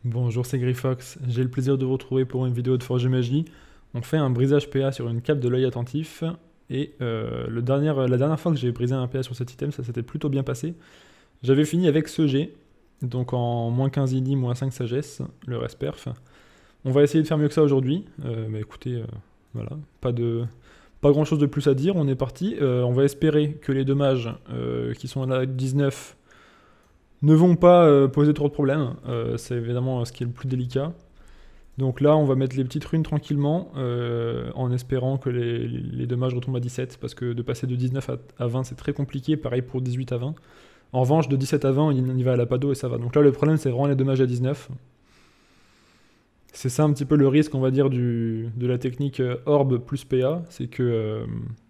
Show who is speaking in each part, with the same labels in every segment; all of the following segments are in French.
Speaker 1: Bonjour, c'est Grifox. J'ai le plaisir de vous retrouver pour une vidéo de Forge et Magie. On fait un brisage PA sur une cape de l'œil attentif. Et la dernière fois que j'ai brisé un PA sur cet item, ça s'était plutôt bien passé. J'avais fini avec ce G, donc en moins 15 ini, moins 5 sagesse, le reste perf. On va essayer de faire mieux que ça aujourd'hui. Mais écoutez, voilà, pas grand chose de plus à dire, on est parti. On va espérer que les dommages qui sont là 19 ne vont pas poser trop de problèmes. C'est évidemment ce qui est le plus délicat. Donc là, on va mettre les petites runes tranquillement, en espérant que les dommages retombent à 17, parce que de passer de 19 à 20, c'est très compliqué, pareil pour 18 à 20. En revanche, de 17 à 20, il y va à la pado et ça va. Donc là, le problème, c'est vraiment les dommages à 19. C'est ça un petit peu le risque, on va dire, de la technique Orb plus PA, c'est que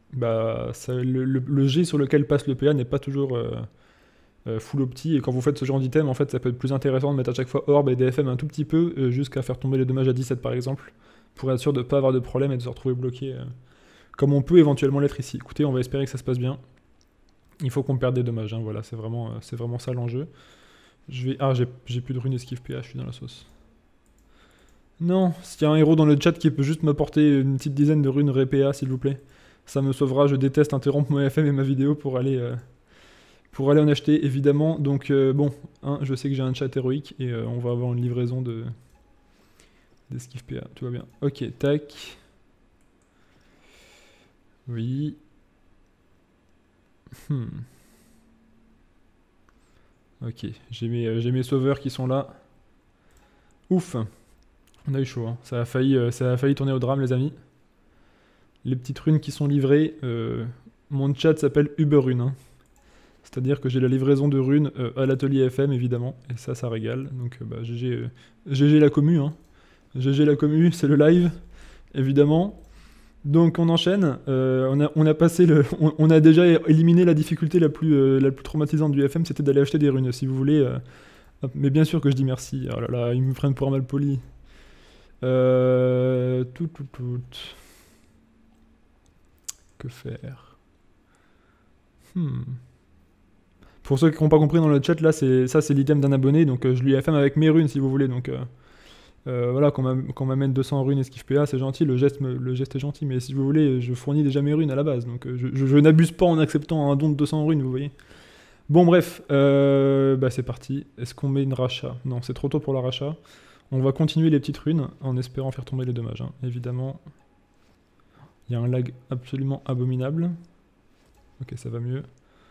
Speaker 1: le G sur lequel passe le PA n'est pas toujours full opti, et quand vous faites ce genre d'item, en fait, ça peut être plus intéressant de mettre à chaque fois Orb et DFM un tout petit peu, jusqu'à faire tomber les dommages à 17 par exemple, pour être sûr de ne pas avoir de problème et de se retrouver bloqué, comme on peut éventuellement l'être ici. Écoutez, on va espérer que ça se passe bien. Il faut qu'on perde des dommages, hein, voilà, c'est vraiment ça l'enjeu. Ah, j'ai plus de runes esquive PA, je suis dans la sauce. Non, s'il y a un héros dans le chat qui peut juste m'apporter une petite dizaine de runes RPA, s'il vous plaît. Ça me sauvera, je déteste interrompre mon FM et ma vidéo pour aller en acheter, évidemment. Donc, bon, je sais que j'ai un chat héroïque et on va avoir une livraison d'esquive PA, tout va bien. Ok, tac. Oui. Ok, j'ai mes sauveurs qui sont là. Ouf. On a eu chaud, hein. Ça a failli tourner au drame, les amis. Les petites runes qui sont livrées, mon chat s'appelle Uberrune, hein. C'est-à-dire que j'ai la livraison de runes à l'atelier FM, évidemment, et ça régale. Donc GG la commu, hein. GG la commu, c'est le live, évidemment. Donc on enchaîne, on a déjà éliminé la difficulté la plus traumatisante du FM, c'était d'aller acheter des runes, si vous voulez. Mais bien sûr que je dis merci, oh là là, ils me prennent pour un mal poli. Tout. Que faire? Pour ceux qui n'ont pas compris dans le chat, là, c'est l'item d'un abonné, donc je lui ai FM avec mes runes, si vous voulez. Donc voilà, qu'on m'amène 200 runes esquive PA, c'est gentil, le geste est gentil, mais si vous voulez, je fournis déjà mes runes à la base, donc je n'abuse pas en acceptant un don de 200 runes, vous voyez. Bon, bref, c'est parti. Est-ce qu'on met une rachat? Non, c'est trop tôt pour la rachat. On va continuer les petites runes en espérant faire tomber les dommages, hein. Évidemment, il y a un lag absolument abominable. Ok, ça va mieux.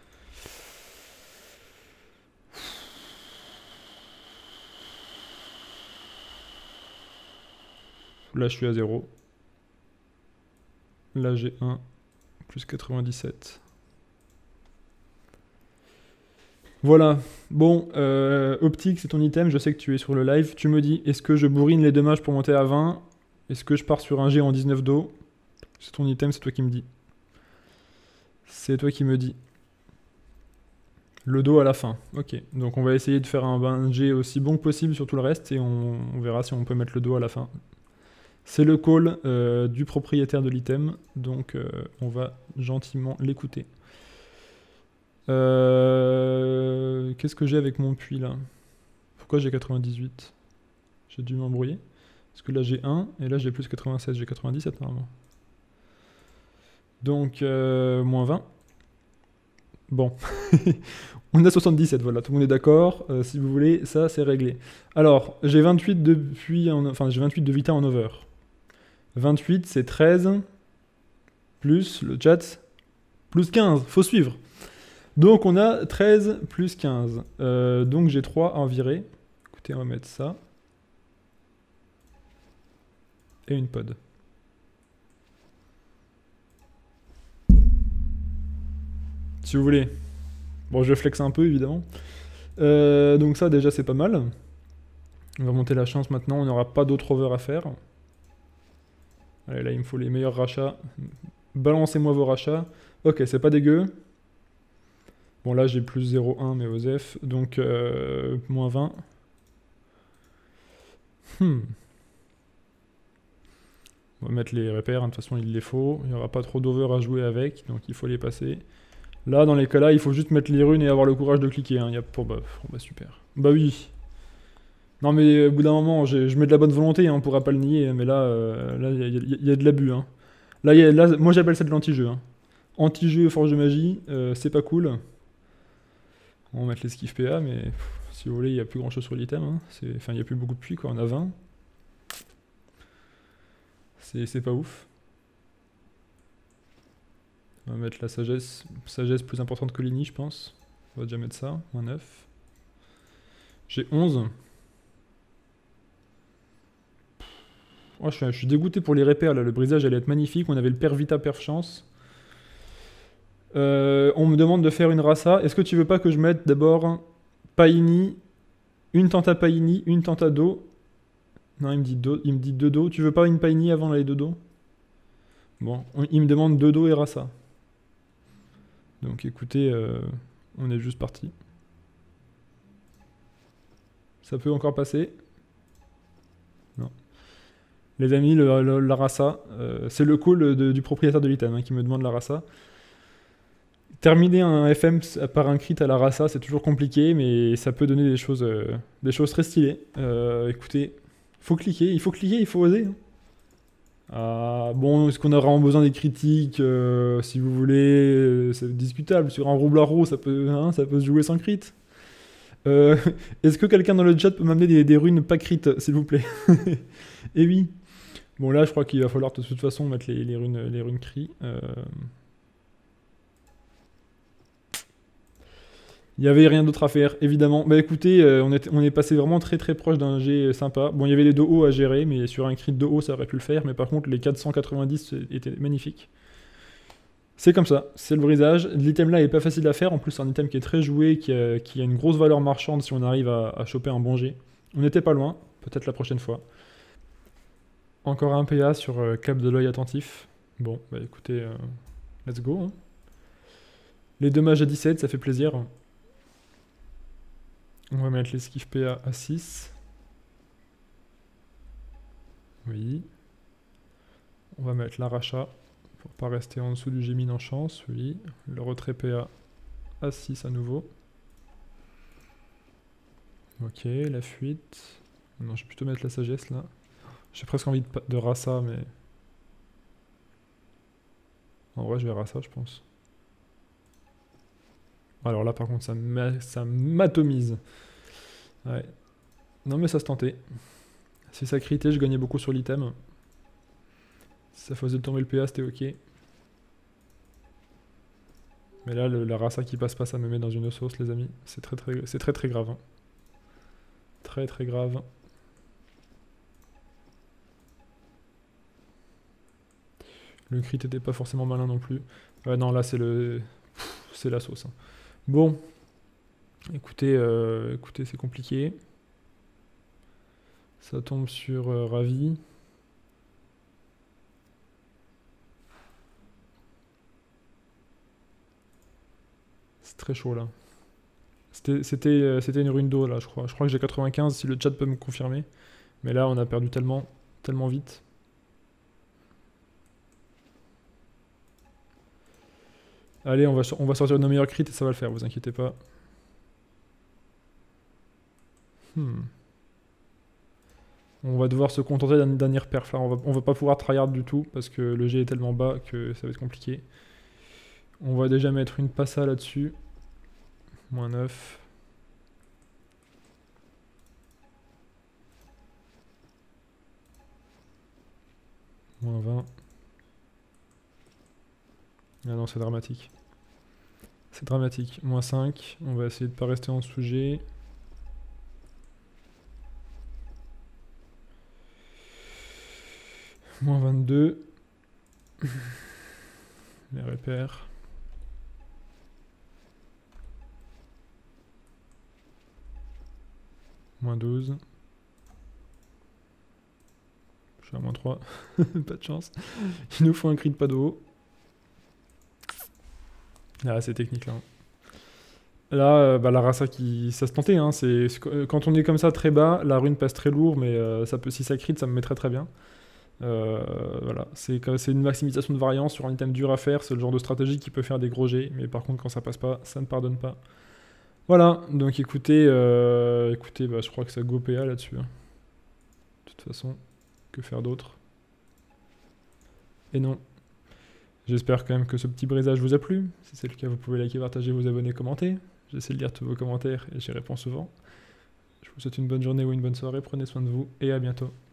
Speaker 1: Là, je suis à 0. Là, j'ai 1, plus 97. Voilà. Bon, Optique, c'est ton item. Je sais que tu es sur le live. Tu me dis, est-ce que je bourrine les dommages pour monter à 20? Est-ce que je pars sur un G en 19 d'eau? C'est ton item, c'est toi qui me dis. C'est toi qui me dis. Le dos à la fin. Ok. Donc on va essayer de faire un G aussi bon que possible sur tout le reste et on verra si on peut mettre le dos à la fin. C'est le call du propriétaire de l'item, donc on va gentiment l'écouter. Qu'est-ce que j'ai avec mon puits là? Pourquoi j'ai 98? J'ai dû m'embrouiller. Parce que là j'ai 1 et là j'ai plus 96, j'ai 97 normalement. Donc moins 20. Bon, on a 77, voilà, tout le monde est d'accord. Si vous voulez, ça c'est réglé. Alors, j'ai 28 de j'ai 28 de vita en over. 28, c'est 13, plus le chat, plus 15, faut suivre. Donc on a 13 plus 15. Donc j'ai 3 à en virer. Écoutez, on va mettre ça. Et une pod. Si vous voulez. Bon, je flex un peu, évidemment. Donc ça, déjà, c'est pas mal. On va monter la chance maintenant, on n'aura pas d'autres over à faire. Allez, là, il me faut les meilleurs rachats. Balancez-moi vos rachats. Ok, c'est pas dégueu. Bon, là, j'ai plus 0,1, mais Osef. Donc, moins 20. On va mettre les repères, hein, de toute façon, il les faut. Il n'y aura pas trop d'over à jouer avec, donc il faut les passer. Là, dans les cas-là, il faut juste mettre les runes et avoir le courage de cliquer. Hein. Bah super. Bah oui. Non, mais au bout d'un moment, je mets de la bonne volonté, hein, on pourra pas le nier, mais là, il y a de l'abus. Hein. Là, moi j'appelle ça de l'anti-jeu. Hein. Anti-jeu Forge de Magie, c'est pas cool. On va mettre l'esquive PA, mais si vous voulez, il n'y a plus grand chose sur l'item. Hein. Enfin, il n'y a plus beaucoup de puits, quoi. On a 20. C'est pas ouf. On va mettre la sagesse. Sagesse plus importante que l'ini, je pense. On va déjà mettre ça. Moins 9. J'ai 11. Oh, je suis dégoûté pour les repères, là. Le brisage allait être magnifique. On avait le père Vita, père Chance. On me demande de faire une rasa. Est-ce que tu veux pas que je mette d'abord Paini, une tenta Paini, une tenta Do? Non, il me dit 2 Do. Tu veux pas une Paini avant les 2 Do? Bon, il me demande 2 Do et rasa. Donc écoutez, on est juste parti. Ça peut encore passer. Non. Les amis, la rasa, c'est le call du propriétaire de l'item hein, qui me demande la rasa. Terminer un FM par un crit à la rasa, c'est toujours compliqué, mais ça peut donner des choses très stylées. Écoutez, il faut cliquer, il faut oser. Hein. Ah, bon, est-ce qu'on a vraiment besoin des critiques si vous voulez, c'est discutable. Sur un roublard ça peut se jouer sans crit. Est-ce que quelqu'un dans le chat peut m'amener des runes pas crit, s'il vous plaît? Et oui. Bon, là, je crois qu'il va falloir de toute façon mettre les runes cri. Il n'y avait rien d'autre à faire, évidemment. Bah écoutez, on est passé vraiment très très proche d'un G sympa. Bon, il y avait les 2 hauts à gérer, mais sur un crit de haut, ça aurait pu le faire. Mais par contre, les 490 étaient magnifiques. C'est comme ça, c'est le brisage. L'item là est pas facile à faire, en plus c'est un item qui est très joué, qui a une grosse valeur marchande si on arrive à choper un bon G. On n'était pas loin, peut-être la prochaine fois. Encore un PA sur cap de l'œil attentif. Bon, bah écoutez, let's go. Hein. Les deux mages à 17, ça fait plaisir. On va mettre l'esquive PA à 6. Oui. On va mettre l'arracha. Pour pas rester en dessous du Gémine en chance, oui. Le retrait PA à 6 à nouveau. Ok, la fuite. Non, je vais plutôt mettre la sagesse là. J'ai presque envie de rasa, mais... En vrai, je vais rasa, je pense. Alors là, par contre, ça m'atomise. Ouais. Non, mais ça se tentait. Si ça critait, je gagnais beaucoup sur l'item. Si ça faisait tomber le PA, c'était ok. Mais là, la rasa qui passe pas, ça me met dans une sauce, les amis. C'est très grave. Hein. Très très grave. Le crit était pas forcément malin non plus. Ouais, non, là, c'est la sauce. Hein. Bon. Écoutez, c'est compliqué. Ça tombe sur Ravi. C'est très chaud là. C'était une rune d'eau là, je crois. Je crois que j'ai 95 si le chat peut me confirmer. Mais là, on a perdu tellement vite. Allez, on va sortir nos meilleurs crits et ça va le faire, vous inquiétez pas. On va devoir se contenter d'un dernier perf là. On va pas pouvoir tryhard du tout parce que le G est tellement bas que ça va être compliqué. On va déjà mettre une passa là-dessus. Moins 9. Moins 20. Ah non, c'est dramatique. C'est dramatique. Moins 5. On va essayer de pas rester en dessous G. Moins 22. Les repères. Moins 12. Je suis à moins 3. Pas de chance. Il nous faut un crit de pas de haut. Ah, c'est technique là. Là, la rasa ça se tentait. Hein, quand on est comme ça très bas, la rune passe très lourd, mais si ça crit, ça me mettrait très bien. Voilà, c'est une maximisation de variance sur un item dur à faire. C'est le genre de stratégie qui peut faire des gros jets, mais par contre, quand ça passe pas, ça ne pardonne pas. Voilà, donc écoutez, bah, je crois que ça go PA là-dessus, hein. De toute façon, que faire d'autre? Et non. J'espère quand même que ce petit brisage vous a plu. Si c'est le cas, vous pouvez liker, partager, vous abonner, commenter. J'essaie de lire tous vos commentaires et j'y réponds souvent. Je vous souhaite une bonne journée ou une bonne soirée, prenez soin de vous et à bientôt.